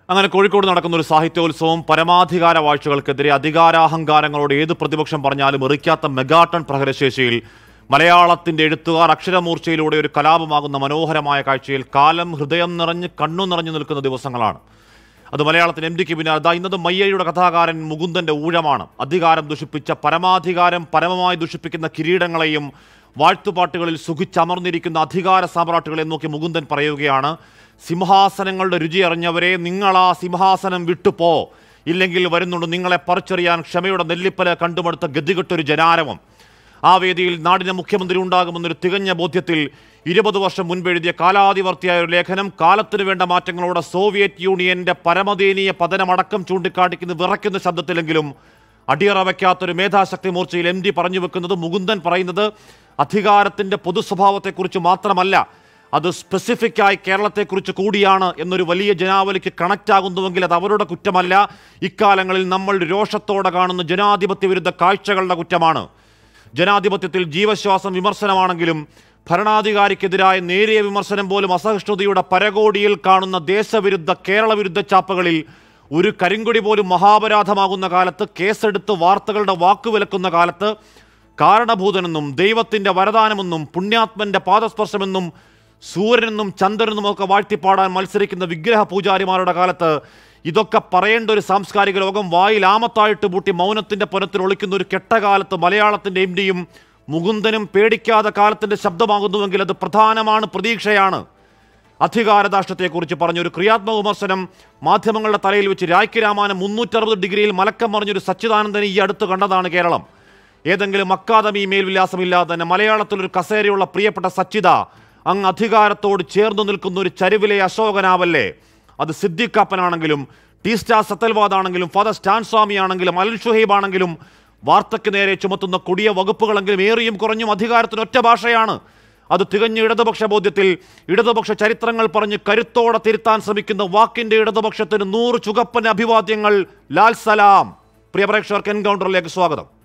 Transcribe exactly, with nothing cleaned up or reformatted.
അങ്ങനെ കോഴിക്കോട് നടക്കുന്ന ഒരു സാഹിത്യോത്സവം പരമാധികാര വാഴ്ചകൾക്കെതിരെ അധികാരാഹങ്കാരങ്ങളോട് ഏത് പ്രതിപക്ഷം പറഞ്ഞാലും എറിക്കാത്ത മെഗാട്ടൺ പ്രഹരശേഷിയിൽ മലയാളത്തിന്റെ എഴുത്തുകാർ അക്ഷരമൂർച്ചയിലൂടെ ഒരു കലാപമാകുന്ന മനോഹരമായ കാഴ്ചയിൽ കാലം ഹൃദയം നിറഞ്ഞ് കണ്ണു നിറഞ്ഞു നിൽക്കുന്ന ദിവസങ്ങളാണ്. അത് മലയാളത്തിന് എം ഡിക്ക് പിന്നാലെ അതാ ഇന്നത് മയ്യയുടെ കഥാകാരൻ മുകുന്ദന്റെ ഊഴമാണ്. അധികാരം ദുഷിപ്പിച്ച പരമാധികാരം പരമമായി ദുഷിപ്പിക്കുന്ന കിരീടങ്ങളെയും വാഴ്ത്തുപാട്ടുകളിൽ സുഖിച്ചമർന്നിരിക്കുന്ന അധികാര സാമ്രാട്ടുകളെ നോക്കി മുകുന്ദൻ പറയുകയാണ്, സിംഹാസനങ്ങളുടെ രുചി അറിഞ്ഞവരെ, നിങ്ങൾ ആ സിംഹാസനം വിട്ടുപോ, ഇല്ലെങ്കിൽ വരുന്നുണ്ട് നിങ്ങളെ പറിച്ചെറിയാൻ ക്ഷമയുടെ നെല്ലിപ്പല കണ്ടുമടുത്ത ഗതികെട്ടൊരു ജനാരവം. ആ വേദിയിൽ നാടിന് മുഖ്യമന്ത്രി ഉണ്ടാകുമെന്നൊരു തികഞ്ഞ ബോധ്യത്തിൽ ഇരുപത് വർഷം മുൻപ് എഴുതിയ കാലാതിവർത്തിയായ ഒരു ലേഖനം കാലത്തിന് വേണ്ട മാറ്റങ്ങളോടെ സോവിയറ്റ് യൂണിയന്റെ പരമദയനീയ പതനമടക്കം ചൂണ്ടിക്കാട്ടിക്കുന്ന വിറയ്ക്കുന്ന ശബ്ദത്തിലെങ്കിലും അടിയറ വയ്ക്കാത്തൊരു മേധാശക്തി മോർച്ചയിൽ എം ഡി പറഞ്ഞു വെക്കുന്നത്, മുകുന്ദൻ പറയുന്നത് അധികാരത്തിന്റെ പൊതുസ്വഭാവത്തെക്കുറിച്ച് മാത്രമല്ല, അത് സ്പെസിഫിക്കായി കേരളത്തെക്കുറിച്ച് കൂടിയാണ് എന്നൊരു വലിയ ജനാവലിക്ക് കണക്റ്റ് ആകുന്നുവെങ്കിൽ അത് അവരുടെ കുറ്റമല്ല, ഇക്കാലങ്ങളിൽ നമ്മൾ രോഷത്തോടെ കാണുന്ന ജനാധിപത്യ വിരുദ്ധ കാഴ്ചകളുടെ കുറ്റമാണ്. ജനാധിപത്യത്തിൽ ജീവശ്വാസം വിമർശനമാണെങ്കിലും ഭരണാധികാരിക്കെതിരായ നേരിയ വിമർശനം പോലും അസഹിഷ്ണുതയുടെ പരകോടിയിൽ കാണുന്ന ദേശവിരുദ്ധ കേരള വിരുദ്ധ ചാപ്പകളിൽ ഒരു കരിങ്കൊടി പോലും മഹാപരാധമാകുന്ന കാലത്ത്, കേസെടുത്ത് വാർത്തകളുടെ വാക്കുവിലക്കുന്ന കാലത്ത്, കാരണഭൂതനെന്നും ദൈവത്തിൻ്റെ വരദാനമെന്നും പുണ്യാത്മൻ്റെ പാദസ്പർശമെന്നും സൂര്യനെന്നും ചന്ദ്രനെന്നുമൊക്കെ വാഴ്ത്തിപ്പാടാൻ മത്സരിക്കുന്ന വിഗ്രഹ പൂജാരിമാരുടെ കാലത്ത് ഇതൊക്കെ പറയേണ്ട ഒരു സാംസ്കാരിക ലോകം വായിൽ ആമത്തായിട്ട് പൂട്ടി മൗനത്തിൻ്റെ പുനത്തിൽ ഒളിക്കുന്ന ഒരു കെട്ടകാലത്ത് മലയാളത്തിൻ്റെ എം ഡിയും മുകുന്ദനും പേടിക്കാതെ കാലത്തിൻ്റെ ശബ്ദമാകുന്നുവെങ്കിൽ അത് പ്രധാനമാണ്, പ്രതീക്ഷയാണ്. അധികാരദാഷ്ട്യത്തെക്കുറിച്ച് പറഞ്ഞൊരു ക്രിയാത്മക വിമർശനം മാധ്യമങ്ങളുടെ തലയിൽ വെച്ച് രായ്ക്ക് രാമാനം മുന്നൂറ്ററുപത് ഡിഗ്രിയിൽ മലക്കം മറിഞ്ഞൊരു സച്ചിദാനന്ദനെ ഈ അടുത്ത് കണ്ടതാണ് കേരളം. ഏതെങ്കിലും അക്കാദമി മേൽവിലാസമില്ലാതെ തന്നെ മലയാളത്തിലൊരു കസേരയുള്ള പ്രിയപ്പെട്ട സച്ചിദ അങ്ങ് അധികാരത്തോട് ചേർന്നു നിൽക്കുന്ന ഒരു ചരിവിലെ അശോകനാവല്ലേ. അത് സിദ്ദിഖാപ്പനാണെങ്കിലും ടി സ്റ്റാർ സത്തൽവാദാണെങ്കിലും ഫാദർ സ്റ്റാൻ സ്വാമി ആണെങ്കിലും അൽ ഷുഹൈബ് ആണെങ്കിലും വാർത്തയ്ക്ക് നേരെ ചുമത്തുന്ന കൊടിയ വകുപ്പുകളെങ്കിലും ഏറിയും കുറഞ്ഞും അധികാരത്തിന് ഒറ്റ ഭാഷയാണ്. അത് തികഞ്ഞ ഇടതുപക്ഷ ബോധ്യത്തിൽ ഇടതുപക്ഷ ചരിത്രങ്ങൾ പറഞ്ഞ് കരുത്തോടെ തിരുത്താൻ ശ്രമിക്കുന്ന വാക്കിന്റെ ഇടതുപക്ഷത്തിന് നൂറ് ചുകപ്പൻ അഭിവാദ്യങ്ങൾ. ലാൽ സലാം. പ്രിയ പ്രേക്ഷകർക്ക് എൻകൗണ്ടറിലേക്ക് സ്വാഗതം.